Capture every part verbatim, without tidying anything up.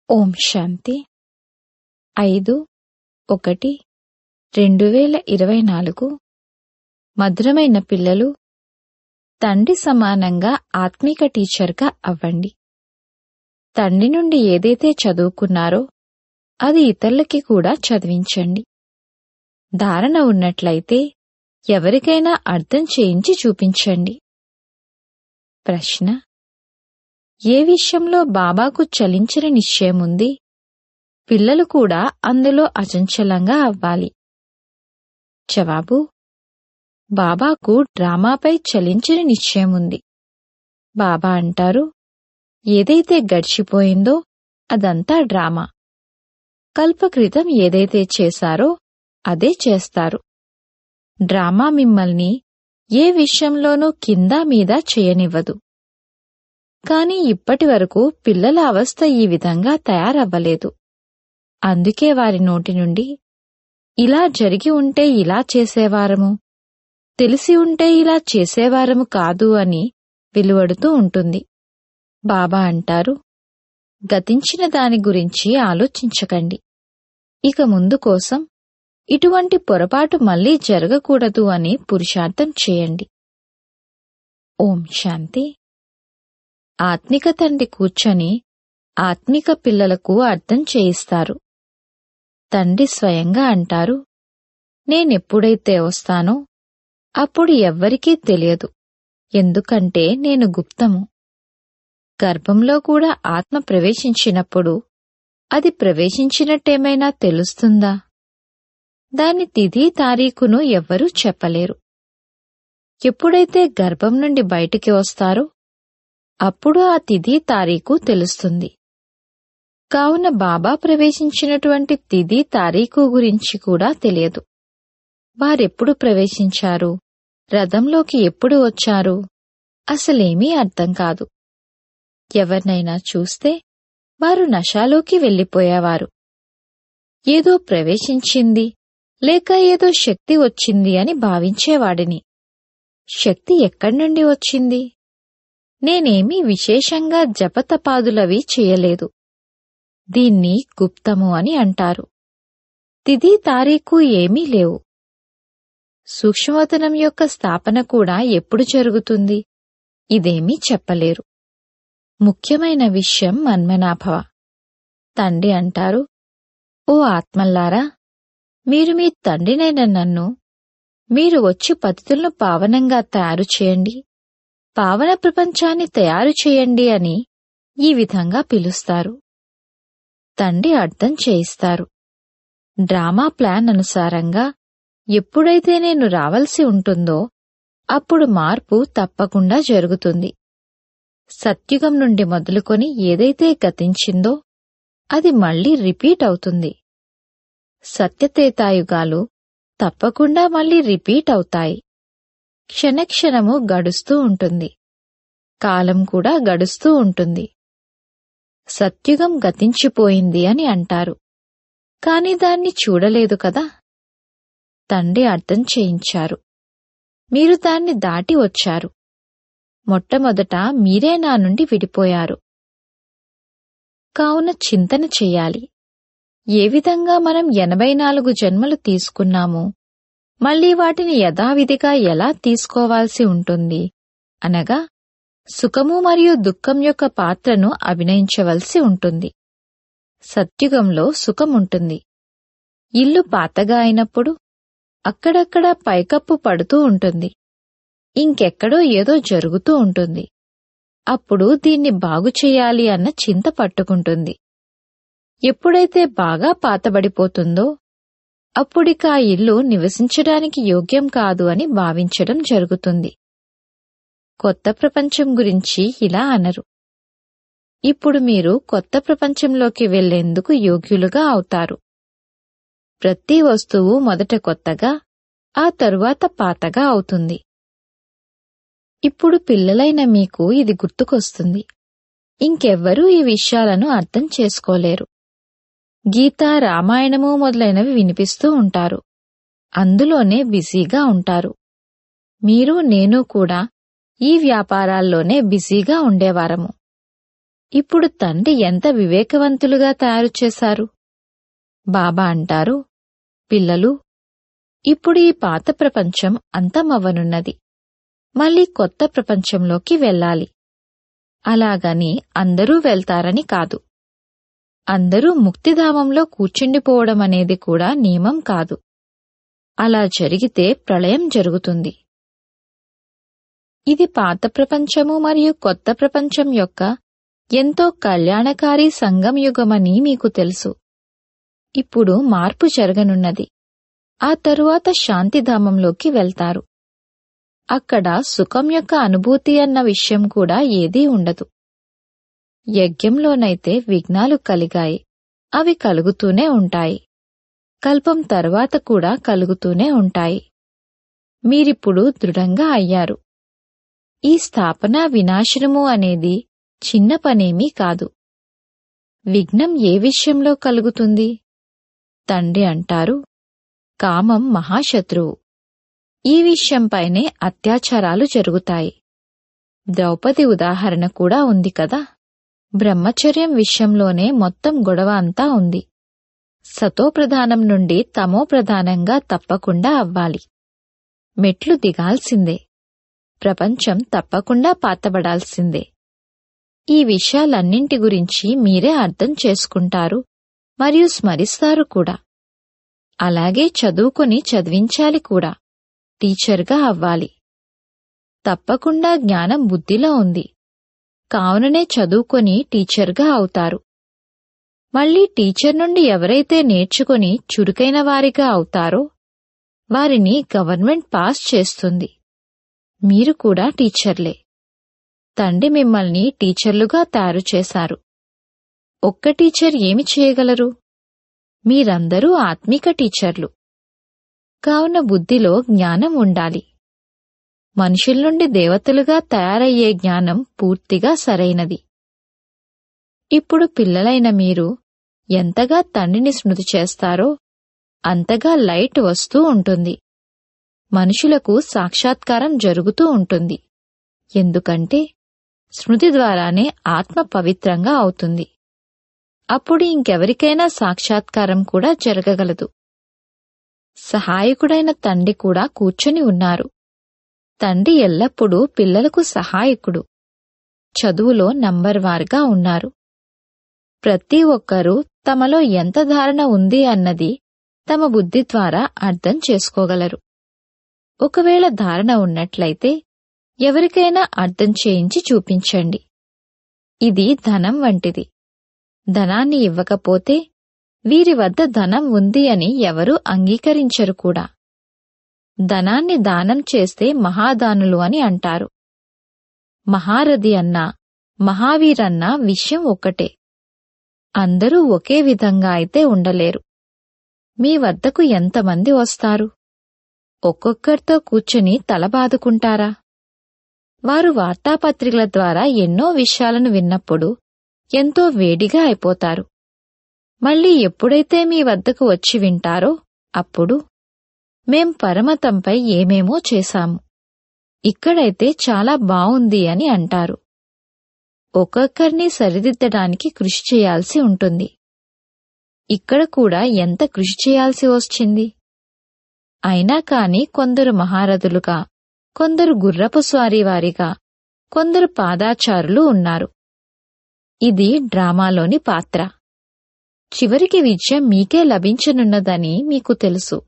ఓం శాంతి ఐదు ఒకటి రెండు వేల ఇరవై నాలుగు మధురమైన పిల్లలు, తండ్రి సమానంగా ఆత్మిక టీచర్గా అవ్వండి. తండ్రి నుండి ఏదైతే చదువుకున్నారో అది ఇతరులకి కూడా చదివించండి. ధారణ ఉన్నట్లయితే ఎవరికైనా అర్థం చేయించి చూపించండి. ప్రశ్న: ఏ విషయంలో బాబాకు చలించని నిశ్చయముంది? పిల్లలు కూడా అందులో అచంచలంగా అవ్వాలి. జవాబు: బాబాకు డ్రామాపై చలించని నిశ్చయముంది. బాబా అంటారు, ఏదైతే గడిచిపోయిందో అదంతా డ్రామా. కల్పక్రితం ఏదైతే చేశారో అదే చేస్తారు. డ్రామా మిమ్మల్ని ఏ విషయంలోనూ కిందా మీద చేయనివ్వదు. కాని ఇప్పటివరకు పిల్లల అవస్థ ఈ విధంగా తయారవ్వలేదు. అందుకే వారి నోటి నుండి ఇలా జరిగి ఉంటే ఇలా చేసేవారము, తెలిసి ఉంటే ఇలా చేసేవారము కాదు అని వెలువడుతూ ఉంటుంది. బాబా అంటారు, గతించిన దాని గురించి ఆలోచించకండి. ఇక ముందు కోసం ఇటువంటి పొరపాటు మళ్లీ జరగకూడదు అని పురుషార్థం చేయండి. ఓం శాంతి. ఆత్మిక తండ్రి కూర్చొని ఆత్మిక పిల్లలకు అర్థం చేయిస్తారు. తండ్రి స్వయంగా అంటారు, నేనెప్పుడైతే వస్తానో అప్పుడు ఎవ్వరికీ తెలియదు, ఎందుకంటే నేను గుప్తము. గర్భంలో కూడా ఆత్మ ప్రవేశించినప్పుడు అది ప్రవేశించినట్టేమైనా తెలుస్తుందా? దాని తిథి తారీఖును ఎవ్వరూ చెప్పలేరు. ఎప్పుడైతే గర్భం నుండి బయటికి వస్తారో అప్పుడు ఆ తిథి తారీఖు తెలుస్తుంది. కావున బాబా ప్రవేశించినటువంటి తిథి తారీఖు గురించి కూడా తెలియదు. వారెప్పుడు ప్రవేశించారు, రథంలోకి ఎప్పుడు వచ్చారు, అసలేమీ అర్థం కాదు. ఎవరినైనా చూస్తే వారు నశాలోకి వెళ్ళిపోయేవారు. ఏదో ప్రవేశించింది లేక ఏదో శక్తి వచ్చింది అని భావించేవాడిని. శక్తి ఎక్కడి నుండి వచ్చింది? నేనేమీ విశేషంగా జపతపాదులవి చేయలేదు. దీన్ని గుప్తము అని అంటారు. తిథి తారీఖు ఏమీ లేవు. సూక్ష్మవతనం యొక్క స్థాపన కూడా ఎప్పుడు జరుగుతుంది, ఇదేమీ చెప్పలేరు. ముఖ్యమైన విషయం మన్మనాభవ. తండ్రి అంటారు, ఓ ఆత్మల్లారా, మీరు మీ తండ్రినైన నన్ను మీరు వచ్చి పతితులను పావనంగా తయారు చేయండి, పావన ప్రపంచాన్ని తయారు చేయండి అని ఈ విధంగా పిలుస్తారు. తండ్రి అర్థం చేయిస్తారు. డ్రామా ప్లాన్ అనుసారంగా ఎప్పుడైతే నేను రావలసి ఉంటుందో అప్పుడు మార్పు తప్పకుండా జరుగుతుంది. సత్యుగం నుండి మొదలుకొని ఏదైతే గతించిందో అది మళ్లీ రిపీట్ అవుతుంది. సత్యతేతాయుగాలు తప్పకుండా మళ్లీ రిపీట్ అవుతాయి. క్షణక్షణము గడుస్తూ ఉంటుంది. కాలం కూడా గడుస్తూ ఉంటుంది. సత్యుగం గతించిపోయింది అని అంటారు, కాని దాన్ని చూడలేదు కదా. తండ్రి అర్థం చేయించారు, మీరు దాన్ని దాటి వచ్చారు. మొట్టమొదట మీరే నా నుండి విడిపోయారు. కావున చింతన చెయ్యాలి. ఏ విధంగా మనం ఎనభై నాలుగు జన్మలు తీసుకున్నామో మళ్లీ వాటిని యథావిధిగా ఎలా తీసుకోవాల్సి ఉంటుంది, అనగా సుఖము మరియు దుఃఖం యొక్క పాత్రను అభినయించవలసి ఉంటుంది. సత్యుగంలో సుఖముంటుంది. ఇల్లు పాతగా అయినప్పుడు అక్కడక్కడ పైకప్పు పడుతూ ఉంటుంది. ఇంకెక్కడో ఏదో జరుగుతూ ఉంటుంది. అప్పుడు దీన్ని బాగుచేయాలి అన్న చింత పట్టుకుంటుంది. ఎప్పుడైతే బాగా పాతబడిపోతుందో అప్పుడిక ఆ ఇల్లు నివసించడానికి యోగ్యం కాదు అని భావించడం జరుగుతుంది. కొత్త ప్రపంచం గురించి ఇలా అనరు. ఇప్పుడు మీరు కొత్త ప్రపంచంలోకి వెళ్లేందుకు యోగ్యులుగా అవుతారు. ప్రతి వస్తువు మొదట కొత్తగా, ఆ తరువాత పాతగా అవుతుంది. ఇప్పుడు పిల్లలైన మీకు ఇది గుర్తుకొస్తుంది. ఇంకెవ్వరూ ఈ విషయాలను అర్థం చేసుకోలేరు. గీత, రామాయణము మొదలైనవి వినిపిస్తూ ఉంటారు. అందులోనే బిజీగా ఉంటారు. మీరు నేను కూడా ఈ వ్యాపారాల్లోనే బిజీగా ఉండేవారము. ఇప్పుడు తండ్రి ఎంత వివేకవంతులుగా తయారు చేశారు. బాబా అంటారు, పిల్లలు, ఇప్పుడు ఈ పాత ప్రపంచం అంతమవ్వనున్నది. మళ్ళీ కొత్త ప్రపంచంలోకి వెళ్ళాలి. అలాగని అందరూ వెళ్తారని కాదు. అందరూ ముక్తిధామంలో కూర్చుండిపోవడమనేది కూడా నియమం కాదు. అలా జరిగితే ప్రళయం జరుగుతుంది. ఇది పాత ప్రపంచము మరియు కొత్త ప్రపంచం యొక్క ఎంతో కళ్యాణకారి సంగం యుగమని మీకు తెలుసు. ఇప్పుడు మార్పు జరగనున్నది. ఆ తరువాత శాంతిధామంలోకి వెళ్తారు. అక్కడ సుఖం యొక్క అనుభూతి అన్న విషయం కూడా ఏదీ ఉండదు. యజ్ఞంలోనైతే విఘ్నాలు కలిగాయి, అవి కలుగుతూనే ఉంటాయి. కల్పం తర్వాత కూడా కలుగుతూనే ఉంటాయి. మీరిప్పుడు దృఢంగా అయ్యారు. ఈ స్థాపన వినాశనము అనేది చిన్న పనేమీ కాదు. విఘ్నం ఏ విషయంలో కలుగుతుంది? తండ్రి అంటారు, కామం మహాశత్రువు. ఈ విషయంపైనే అత్యాచారాలు జరుగుతాయి. ద్రౌపది ఉదాహరణ కూడా ఉంది కదా. బ్రహ్మచర్యం విషయంలోనే మొత్తం గొడవ అంతా ఉంది. సతోప్రధానం నుండి తమోప్రధానంగా తప్పకుండా అవ్వాలి. మెట్లు దిగాల్సిందే. ప్రపంచం తప్పకుండా పాతబడాల్సిందే. ఈ విషయాలన్నింటి గురించి మీరే అర్థం చేసుకుంటారు మరియు స్మరిస్తారు కూడా. అలాగే చదువుకొని చదివించాలి కూడా. టీచర్గా అవ్వాలి. తప్పకుండా జ్ఞానం బుద్ధిలో ఉంది. కావుననే చదువుకొని టీచర్గా అవుతారు. మళ్ళీ టీచర్ నుండి ఎవరైతే నేర్చుకుని చురుకైన వారిగా అవుతారో వారిని గవర్నమెంట్ పాస్ చేస్తుంది. మీరు కూడా టీచర్లే. తండ్రి మిమ్మల్ని టీచర్లుగా తయారు చేశారు. ఒక్క టీచర్ ఏమి చేయగలరు? మీరందరూ ఆత్మిక టీచర్లు. కావున బుద్ధిలో జ్ఞానం ఉండాలి. మనుషుల నుండి దేవతలుగా తయారయ్యే జ్ఞానం పూర్తిగా సరైనది. ఇప్పుడు పిల్లలైన మీరు ఎంతగా తండ్రిని స్మృతి చేస్తారో అంతగా లైట్ వస్తూ ఉంటుంది. మనుషులకు సాక్షాత్కారం జరుగుతూ ఉంటుంది. ఎందుకంటే స్మృతి ద్వారానే ఆత్మ పవిత్రంగా అవుతుంది. అప్పుడు ఇంకెవరికైనా సాక్షాత్కారం కూడా జరగగలదు. సహాయకుడైన తండ్రి కూడా కూర్చొని ఉన్నారు. తండ్రి ఎల్లప్పుడూ పిల్లలకు సహాయకుడు. చదువులో నంబర్ వారుగా ఉన్నారు. ప్రతి ఒక్కరూ తమలో ఎంత ధారణ ఉంది అన్నది తమ బుద్ధి ద్వారా అర్థం చేసుకోగలరు. ఒకవేళ ధారణ ఉన్నట్లయితే ఎవరికైనా అర్థం చేయించి చూపించండి. ఇది ధనం వంటిది. ధనాన్ని ఇవ్వకపోతే వీరి వద్ద ధనం ఉంది అని ఎవరూ అంగీకరించరు కూడా. ధనాన్ని దానం చేస్తే మహాదానులు అని అంటారు. మహారథి అన్నా మహావీరన్నా విషయం ఒక్కటే. అందరూ ఒకే విధంగా అయితే ఉండలేరు. మీ వద్దకు ఎంతమంది వస్తారు? ఒక్కొక్కరితో కూర్చుని తలబాదుకుంటారా? వారు వార్తాపత్రికల ద్వారా ఎన్నో విషయాలను విన్నప్పుడు ఎంతో వేడిగా అయిపోతారు. మళ్ళీ ఎప్పుడైతే మీ వద్దకు వచ్చి వింటారో అప్పుడు మేం పరమతంపై ఏమేమో చేశాము, ఇక్కడైతే చాలా బావుంది అని అంటారు. ఒక్కొక్కరిని సరిదిద్దడానికి కృషి చేయాల్సి ఉంటుంది. ఇక్కడ కూడా ఎంత కృషి చేయాల్సి వచ్చింది. అయినా కాని కొందరు మహారథులుగా, కొందరు గుర్రపు స్వారీవారిగా, కొందరు పాదాచారులు ఉన్నారు. ఇది డ్రామాలోని పాత్ర. చివరికి విజయం మీకే లభించనున్నదని మీకు తెలుసు.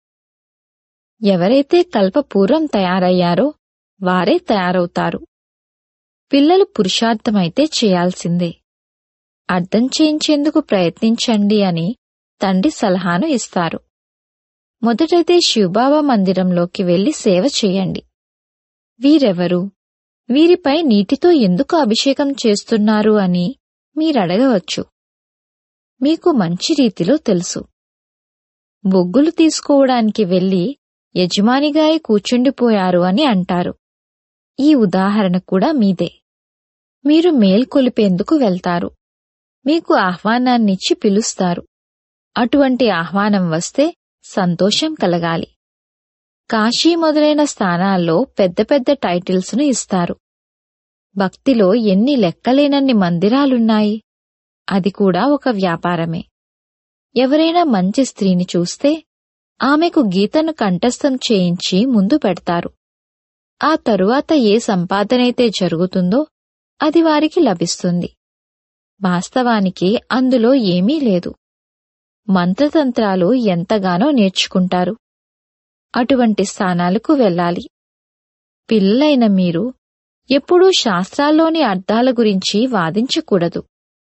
ఎవరైతే కల్పపూర్వం తయారయ్యారో వారే తయారవుతారు. పిల్లలు పురుషార్థమైతే చేయాల్సిందే. అర్థం చేయించేందుకు ప్రయత్నించండి అని తండ్రి సలహాను ఇస్తారు. మొదటైతే శివబాబా మందిరంలోకి వెళ్లి సేవ చేయండి. వీరెవరు? వీరిపై నీటితో ఎందుకు అభిషేకం చేస్తున్నారు అని మీరడగవచ్చు. మీకు మంచి రీతిలో తెలుసు. బొగ్గులు తీసుకోవడానికి వెళ్లి యజమానిగాయి కూర్చుండిపోయారు అని అంటారు. ఈ ఉదాహరణ కూడా మీదే. మీరు మేల్కొలిపేందుకు వెళ్తారు. మీకు ఆహ్వానాన్నిచ్చి పిలుస్తారు. అటువంటి ఆహ్వానం వస్తే సంతోషం కలగాలి. కాశీ మొదలైన స్థానాల్లో పెద్ద పెద్ద టైటిల్స్ను ఇస్తారు. భక్తిలో ఎన్ని లెక్కలేనన్ని మందిరాలున్నాయి. అది కూడా ఒక వ్యాపారమే. ఎవరైనా మంచి స్త్రీని చూస్తే ఆమెకు గీతను కంఠస్థం చేయించి ముందు పెడతారు. ఆ తరువాత ఏ సంపాదనైతే జరుగుతుందో అది వారికి లభిస్తుంది. వాస్తవానికి అందులో ఏమీ లేదు. మంత్రతంత్రాలు ఎంతగానో నేర్చుకుంటారు. అటువంటి స్థానాలకు వెళ్ళాలి. పిల్లలైన మీరు ఎప్పుడూ శాస్త్రాల్లోని అర్థాల గురించి వాదించకూడదు.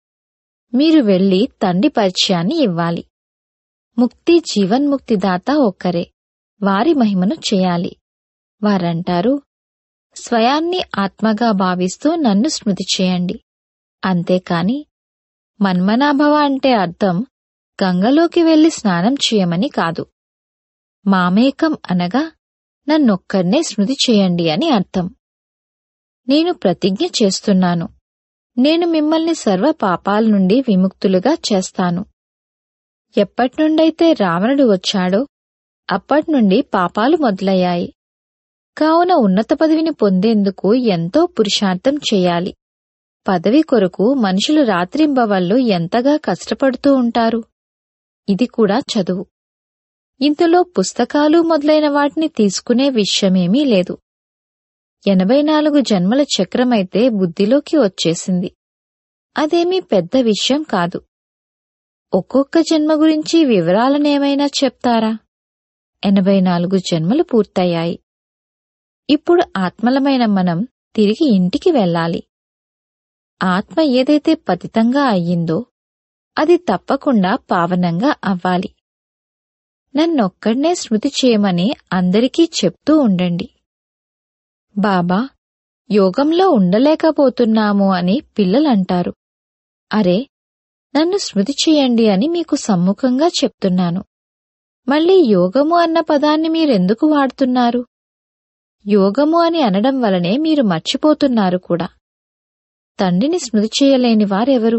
మీరు వెళ్లి తండ్రి పరిచయాన్ని ఇవ్వాలి. ముక్తి జీవన్ముక్తిదాత ఒక్కరే. వారి మహిమను చేయాలి. వారంటారు, స్వయాన్ని ఆత్మగా భావిస్తూ నన్ను స్మృతి చేయండి. అంతేకాని మన్మనాభవ అంటే అర్థం గంగలోకి వెళ్లి స్నానం చేయమని కాదు. మామేకం అనగా నన్నొక్కడ్నే స్మృతి చేయండి అని అర్థం. నేను ప్రతిజ్ఞ చేస్తున్నాను, నేను మిమ్మల్ని సర్వ పాపాల నుండి విముక్తులుగా చేస్తాను. ఎప్పటినుండైతే రావణుడు వచ్చాడో అప్పటినుండి పాపాలు మొదలయ్యాయి. కావున ఉన్నత పదవిని పొందేందుకు ఎంతో పురుషార్థం చేయాలి. పదవి కొరకు మనుషులు రాత్రింబవళ్ళు ఎంతగా కష్టపడుతూ ఉంటారు. ఇది కూడా చదువు. ఇందులో పుస్తకాలు మొదలైన వాటిని తీసుకునే విషయమేమీ లేదు. ఎనభై నాలుగు జన్మల చక్రమైతే బుద్ధిలోకి వచ్చేసింది. అదేమీ పెద్ద విషయం కాదు. ఒక్కొక్క జన్మ గురించి వివరాలనేమైనా చెప్తారా? ఎనభై నాలుగు జన్మలు పూర్తయ్యాయి. ఇప్పుడు ఆత్మలమైన మనం తిరిగి ఇంటికి వెళ్ళాలి. ఆత్మ ఏదైతే పతితంగా అయ్యిందో అది తప్పకుండా పావనంగా అవ్వాలి. నన్నొక్కడ్నే స్మృతి చేయమని అందరికీ చెప్తూ ఉండండి. బాబా, యోగంలో ఉండలేకపోతున్నాము అని పిల్లలంటారు. అరే, నన్ను స్మృతి చేయండి అని మీకు సమ్ముఖంగా చెప్తున్నాను. మళ్ళీ యోగము అన్న పదాన్ని మీరెందుకు వాడుతున్నారు? యోగము అని అనడం వలనే మీరు మర్చిపోతున్నారు కూడా. తండ్రిని స్మృతి చేయలేని వారెవరు?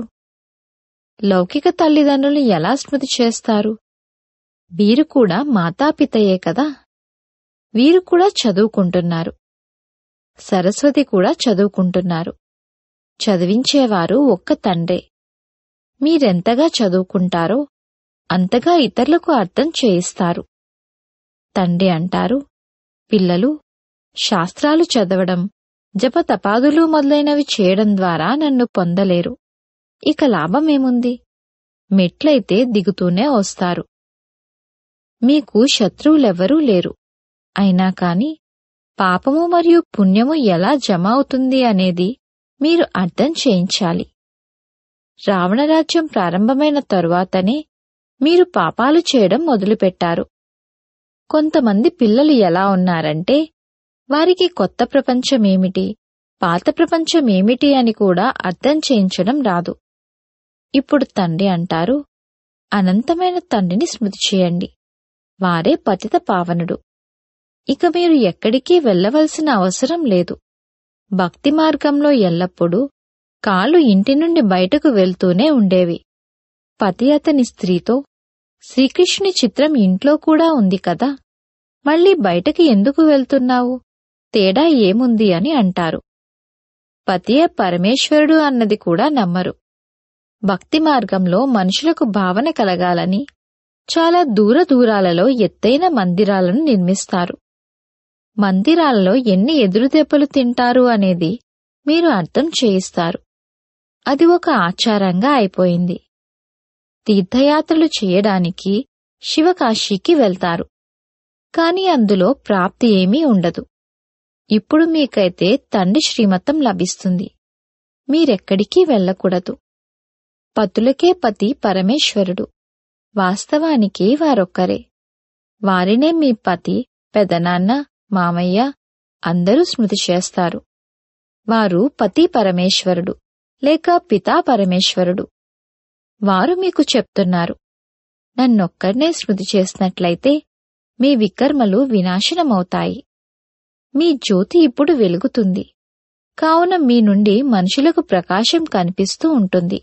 లౌకిక తల్లిదండ్రులు ఎలా స్మృతి చేస్తారు? వీరు కూడా మాతాపితయే కదా. వీరు కూడా చదువుకుంటున్నారు. సరస్వతి కూడా చదువుకుంటున్నారు. చదివించేవారు ఒక్క తండ్రే. మీరెంతగా చదువుకుంటారో అంతగా ఇతరులకు అర్థం చేయిస్తారు. తండ్రి అంటారు, పిల్లలు శాస్త్రాలు చదవడం, జపతపాదులు మొదలైనవి చేయడం ద్వారా నన్ను పొందలేరు. ఇక లాభమేముంది? మెట్లయితే దిగుతూనే వస్తారు. మీకు శత్రువులెవ్వరూ లేరు. అయినా కాని పాపము మరియు పుణ్యము ఎలా జమ అవుతుంది అనేది మీరు అర్థం చేయించాలి. రావణరాజ్యం ప్రారంభమైన తరువాతనే మీరు పాపాలు చేయడం మొదలుపెట్టారు. కొంతమంది పిల్లలు ఎలా ఉన్నారంటే వారికి కొత్త ప్రపంచమేమిటి, పాత ప్రపంచమేమిటి అని కూడా అర్థం చేయించడం రాదు. ఇప్పుడు తండ్రి అంటారు, అనంతమైన తండ్రిని స్మృతి చేయండి. వారే పతిత పావనుడు. ఇక మీరు ఎక్కడికి వెళ్లవలసిన అవసరం లేదు. భక్తి మార్గంలో ఎల్లప్పుడూ కాళ్ళు ఇంటి నుండి బయటకు వెళ్తూనే ఉండేవి. పతి అతని స్త్రీతో శ్రీకృష్ణుని చిత్రం ఇంట్లో కూడా ఉంది కదా, మళ్ళీ బయటకి ఎందుకు వెళ్తున్నావు? తేడా ఏముంది అని అంటారు. పతియే పరమేశ్వరుడు అన్నది కూడా నమ్మరు. భక్తి మార్గంలో మనుషులకు భావన కలగాలని చాలా దూర దూరాలలో ఎత్తైన మందిరాలను నిర్మిస్తారు. మందిరాలలో ఎన్ని ఎదురుదెబ్బలు తింటారు అనేది మీరు అర్థం చేయిస్తారు. అది ఒక ఆచారంగా అయిపోయింది. తీర్థయాత్రలు చేయడానికి శివకాశీకి వెళ్తారు. కాని అందులో ప్రాప్తి ఏమీ ఉండదు. ఇప్పుడు మీకైతే తండ్రి శ్రీమతం లభిస్తుంది. మీరెక్కడికి వెళ్ళకూడదు. పతులకే పతి పరమేశ్వరుడు. వాస్తవానికి వారొక్కరే. వారినే మీ పతి, పెదనాన్న, మామయ్య అందరూ స్మృతి చేస్తారు. వారు పతి పరమేశ్వరుడు లేక పితా పరమేశ్వరుడు. వారు మీకు చెప్తున్నారు, నన్నొక్కడ్నే స్మృతి చేసినట్లయితే మీ వికర్మలు వినాశనమవుతాయి. మీ జ్యోతి ఇప్పుడు వెలుగుతుంది. కావున మీ నుండి మనుషులకు ప్రకాశం కనిపిస్తూ ఉంటుంది.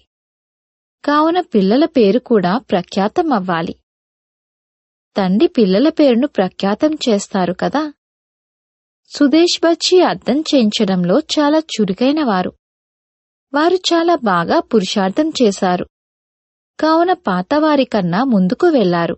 కావున పిల్లల పేరు కూడా ప్రఖ్యాతం అవ్వాలి. తండ్రి పిల్లల పేరును ప్రఖ్యాతం చేస్తారు కదా. సుదేశ్ బచ్చి అర్థం చేయించడంలో చాలా చురుకైన వారు. వారు చాలా బాగా పురుషార్థం చేశారు, కావున పాతవారి కన్నా ముందుకు వెళ్లారు.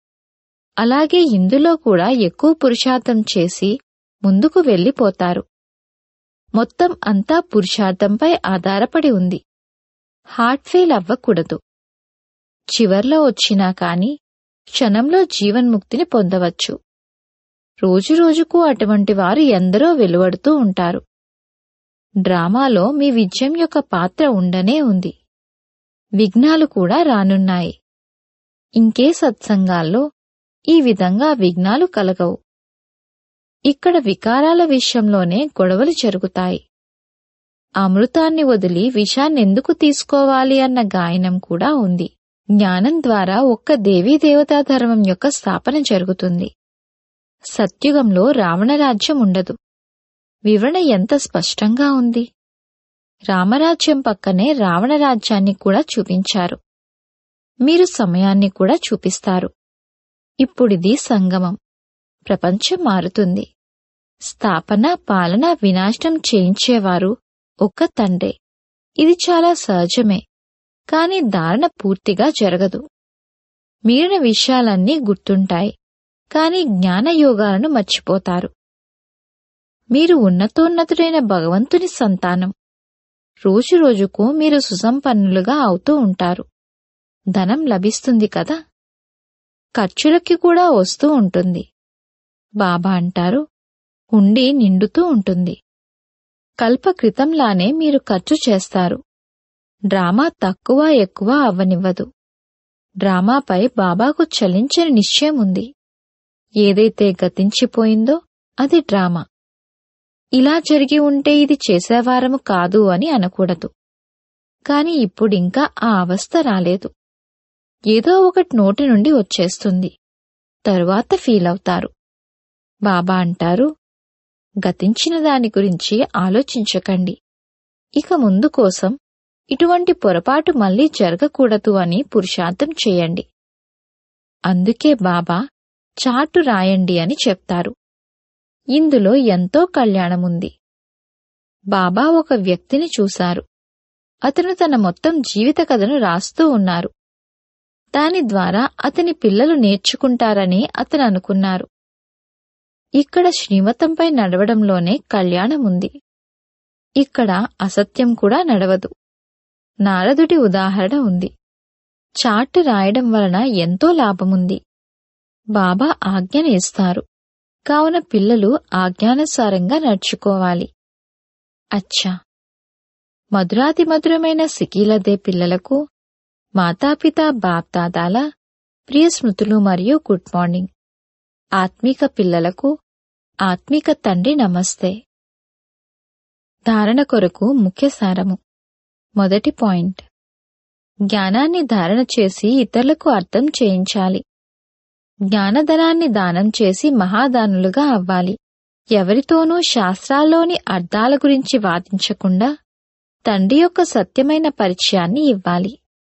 అలాగే ఇందులో కూడా ఎక్కువ పురుషార్థం చేసి ముందుకు వెళ్లిపోతారు. మొత్తం అంతా పురుషార్థంపై ఆధారపడి ఉంది. హార్ట్ ఫెయిల్ అవ్వకూడదు. చివర్లో వచ్చినా కాని క్షణంలో జీవన్ముక్తిని పొందవచ్చు. రోజురోజుకు అటువంటి వారు ఎందరో వెలువడుతూ ఉంటారు. డ్రామాలో మీ విజయం యొక్క పాత్ర ఉండనే ఉంది. విఘ్నాలు కూడా రానున్నాయి. ఇంకే సత్సంగాల్లో ఈ విధంగా విఘ్నాలు కలగవు. ఇక్కడ వికారాల విషయంలోనే గొడవలు జరుగుతాయి. అమృతాన్ని వదిలి విషాన్నెందుకు తీసుకోవాలి అన్న గాయనం కూడా ఉంది. జ్ఞానం ద్వారా ఒక్క దేవీదేవతా ధర్మం యొక్క స్థాపన జరుగుతుంది. సత్యుగంలో రావణరాజ్యం ఉండదు. వివరణ ఎంత స్పష్టంగా ఉంది. రామరాజ్యం పక్కనే రావణరాజ్యాన్ని కూడా చూపించారు. మీరు సమయాన్ని కూడా చూపిస్తారు. ఇప్పుడిది సంగమం. ప్రపంచం మారుతుంది. స్థాపన, పాలన, వినాశనం చేయించేవారు ఒక్క తండ్రే. ఇది చాలా సహజమే, కాని ధారణ పూర్తిగా జరగదు. మిగిలిన విషయాలన్నీ గుర్తుంటాయి, కాని జ్ఞానయోగాలను మర్చిపోతారు. మీరు ఉన్నతోన్నతుడైన భగవంతుని సంతానం. రోజురోజుకు మీరు సుసంపన్నులుగా అవుతూ ఉంటారు. ధనం లభిస్తుంది కదా, ఖర్చులకి కూడా వస్తూ ఉంటుంది. బాబా అంటారు, హుండీ నిండుతూ ఉంటుంది. కల్ప క్రితంలానే మీరు ఖర్చు చేస్తారు. డ్రామా తక్కువ ఎక్కువ అవ్వనివ్వదు. డ్రామాపై బాబాకు చలించని నిశ్చయం ఉంది. ఏదైతే గతించిపోయిందో అది డ్రామా. ఇలా జరిగి ఉంటే ఇది చేసేవారము కాదు అని అనకూడదు. కాని ఇప్పుడింకా ఆ అవస్థ రాలేదు. ఏదో ఒకటి నోటి నుండి వచ్చేస్తుంది. తరువాత ఫీలవుతారు. బాబా అంటారు, గతించిన దాని గురించి ఆలోచించకండి. ఇక ముందు కోసం ఇటువంటి పొరపాటు మళ్లీ జరగకూడదు అని పురుషార్థం చేయండి. అందుకే బాబా చార్టు రాయండి అని చెప్తారు. ఇందులో ఎంతో కళ్యాణముంది. బాబా ఒక వ్యక్తిని చూశారు. అతను తన మొత్తం జీవిత కథను రాస్తూ ఉన్నారు. దాని ద్వారా అతని పిల్లలు నేర్చుకుంటారని అతను అనుకున్నారు. ఇక్కడ శ్రీమతంపై నడవడంలోనే కళ్యాణముంది. ఇక్కడ అసత్యం కూడా నడవదు. నారదుడి ఉదాహరణ ఉంది. చార్టు రాయడం వలన ఎంతో లాభముంది. బాబా ఆజ్ఞను ఇస్తారు, కావున పిల్లలు ఆజ్ఞానుసారంగా నడుచుకోవాలి. అచ్చా, మధురాతి మధురమైన సికీలదే పిల్లలకు మాతాపితా బాప్దాదాల ప్రియ స్మృతులు మరియు గుడ్ మార్నింగ్. ఆత్మీక పిల్లలకు ఆత్మీక తండ్రి నమస్తే. ధారణ కొరకు ముఖ్య సారము. మొదటి పాయింట్, జ్ఞానాన్ని ధారణ చేసి ఇతరులకు అర్థం చేయించాలి. జ్ఞానధనాన్ని దానం చేసి మహాదానులుగా అవ్వాలి. ఎవరితోనూ శాస్త్రాల్లోని అర్థాల గురించి వాదించకుండా తండ్రి యొక్క సత్యమైన పరిచయాన్ని ఇవ్వాలి.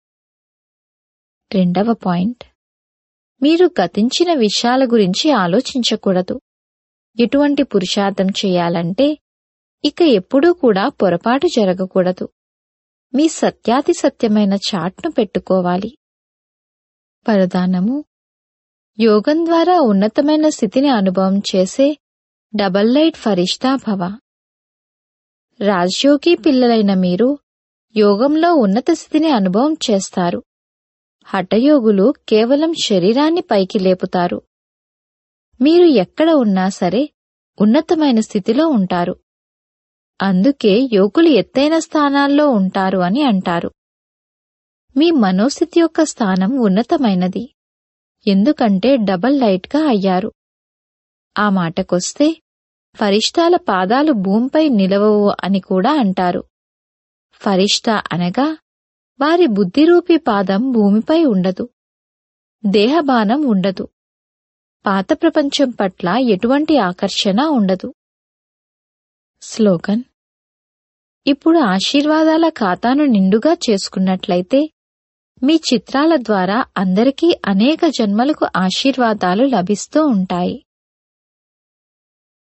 రెండవ పాయింట్, మీరు గతించిన విషయాల గురించి ఆలోచించకూడదు. ఎటువంటి పురుషార్థం చేయాలంటే ఇక ఎప్పుడూ కూడా పొరపాటు జరగకూడదు. మీ సత్యాతి సత్యమైన చాట్ను పెట్టుకోవాలి. వరదానము, యోగం ద్వారా ఉన్నతమైన స్థితిని అనుభవం చేసే డబల్ లైట్ ఫరిష్తా భవ. రాజ్యోగి పిల్లలైన మీరు యోగంలో ఉన్నత స్థితిని అనుభవం చేస్తారు. హఠయోగులు కేవలం శరీరాన్ని పైకి లేపుతారు. మీరు ఎక్కడ ఉన్నా సరే ఉన్నతమైన స్థితిలో ఉంటారు. అందుకే యోగులు ఎత్తైన స్థానాల్లో ఉంటారు అని అంటారు. మీ మనోస్థితి యొక్క స్థానం ఉన్నతమైనది, ఎందుకంటే డబల్ లైట్గా అయ్యారు. ఆ మాటకొస్తే ఫరిష్టాల పాదాలు భూమిపై నిలవవు అని కూడా అంటారు. ఫరిష్తా అనగా వారి బుద్ధిరూపీ పాదం భూమిపై ఉండదు, దేహబానం ఉండదు, పాత ప్రపంచం పట్ల ఎటువంటి ఆకర్షణ ఉండదు. స్లోగన్, ఇప్పుడు ఆశీర్వాదాల ఖాతాను నిండుగా చేసుకున్నట్లయితే మీ చిత్రాల ద్వారా అందరికీ అనేక జన్మలకు ఆశీర్వాదాలు లభిస్తూ ఉంటాయి.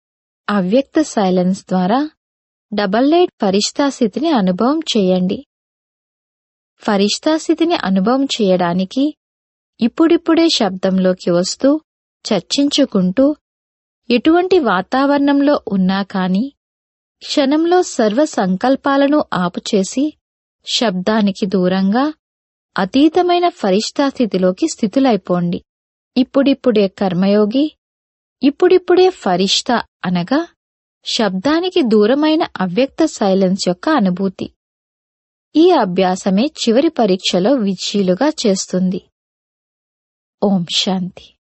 అవ్యక్త సైలెన్స్ ద్వారా డబల్ లైట్ ఫరిష్తా స్థితిని అనుభవం చేయండి. ఫరిష్తా స్థితిని అనుభవం చేయడానికి ఇప్పుడిప్పుడే శబ్దంలోకి వస్తూ చర్చించుకుంటూ ఎటువంటి వాతావరణంలో ఉన్నా కాని క్షణంలో సర్వ సంకల్పాలను ఆపుచేసి శబ్దానికి దూరంగా అతీతమైన ఫరిష్తా స్థితిలోకి స్థితులైపోండి. ఇప్పుడిప్పుడే కర్మయోగి, ఇప్పుడిప్పుడే ఫరిష్తా అనగా శబ్దానికి దూరమైన అవ్యక్త సైలెన్స్ యొక్క అనుభూతి. ఈ అభ్యాసమే చివరి పరీక్షలో విజయులుగా చేస్తుంది. ఓం శాంతి.